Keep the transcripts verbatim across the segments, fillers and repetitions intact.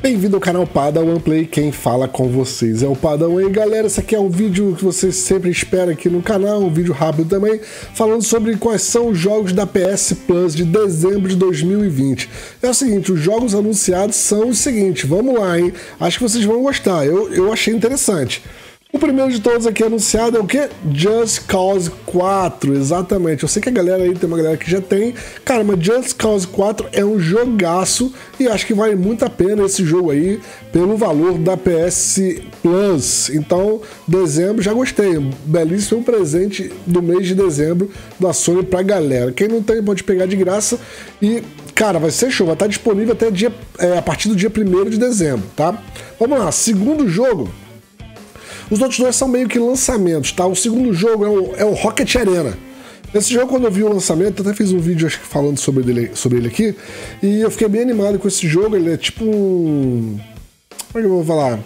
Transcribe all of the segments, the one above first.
Bem-vindo ao canal Padawan Play, quem fala com vocês é o Padawan. E galera, esse aqui é um vídeo que vocês sempre esperam aqui no canal, um vídeo rápido também, falando sobre quais são os jogos da P S Plus de dezembro de dois mil e vinte. É o seguinte, os jogos anunciados são os seguintes, vamos lá, hein? Acho que vocês vão gostar, eu, eu achei interessante. O primeiro de todos aqui anunciado é o quê? Just Cause quatro, exatamente. Eu sei que a galera aí, tem uma galera que já tem. Cara, mas Just Cause quatro é um jogaço e acho que vale muito a pena esse jogo aí pelo valor da P S Plus. Então, dezembro, já gostei. Belíssimo presente do mês de dezembro da Sony pra galera. Quem não tem pode pegar de graça e... Cara, vai ser show, vai estar disponível até dia, é, a partir do dia primeiro de dezembro, tá? Vamos lá, segundo jogo. Os outros dois são meio que lançamentos, tá? O segundo jogo é o, é o Rocket Arena. Esse jogo, quando eu vi o lançamento, eu até fiz um vídeo acho que falando sobre ele, sobre ele aqui, e eu fiquei bem animado com esse jogo. Ele é tipo um... Como é que eu vou falar?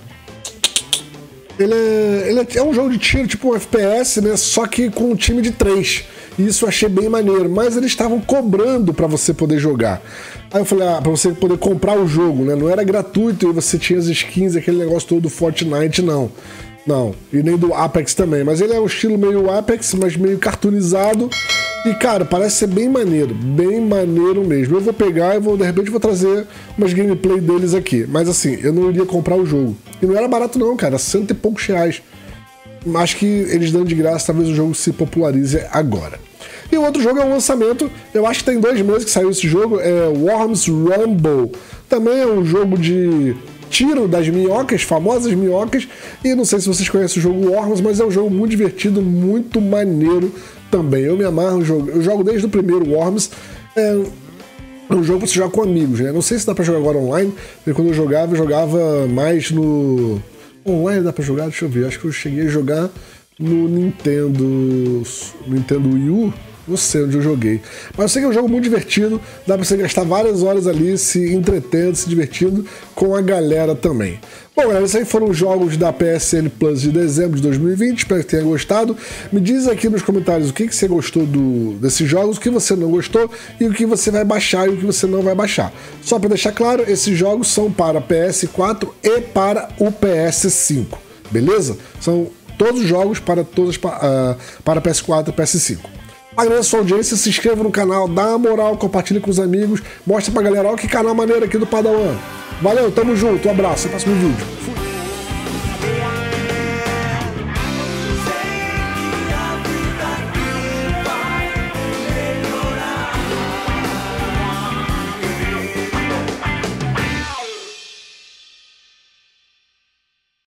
Ele é, ele é, é um jogo de tiro, tipo um F P S, né? Só que com um time de três. Isso eu achei bem maneiro, mas eles estavam cobrando pra você poder jogar. Aí eu falei, ah, pra você poder comprar o jogo, né? Não era gratuito e você tinha as skins, aquele negócio todo do Fortnite, não. Não, e nem do Apex também, mas ele é um estilo meio Apex, mas meio cartoonizado. E cara, parece ser bem maneiro, bem maneiro mesmo. Eu vou pegar e vou, de repente vou trazer umas gameplay deles aqui. Mas assim, eu não iria comprar o jogo. E não era barato não, cara, cento e poucos reais. Acho que eles dando de graça, talvez o jogo se popularize agora. E o outro jogo é um lançamento, eu acho que tem dois meses que saiu esse jogo, é Worms Rumble. Também é um jogo de... tiro das minhocas, famosas minhocas, e não sei se vocês conhecem o jogo Worms, mas é um jogo muito divertido, muito maneiro também. Eu me amarro no jogo, eu jogo desde o primeiro Worms, é um jogo que você joga com amigos, né? Não sei se dá pra jogar agora online, porque quando eu jogava, eu jogava mais no... Online dá pra jogar? Deixa eu ver, acho que eu cheguei a jogar no Nintendo... Nintendo Wii U? Não sei onde eu joguei. Mas eu sei que é um jogo muito divertido, dá pra você gastar várias horas ali se entretendo, se divertindo com a galera também. Bom, galera, esses aí foram os jogos da P S N Plus de dezembro de dois mil e vinte, espero que tenha gostado. Me diz aqui nos comentários o que, que você gostou do, desses jogos, o que você não gostou e o que você vai baixar e o que você não vai baixar. Só para deixar claro, esses jogos são para P S quatro e para o P S cinco, beleza? São todos os jogos para, todas, uh, para P S quatro e P S cinco. Agradeço a sua audiência, se inscreva no canal, dá uma moral, compartilhe com os amigos, mostra pra galera, ó que canal maneiro aqui do Padawan. Valeu, tamo junto, um abraço, até o próximo vídeo. Fui.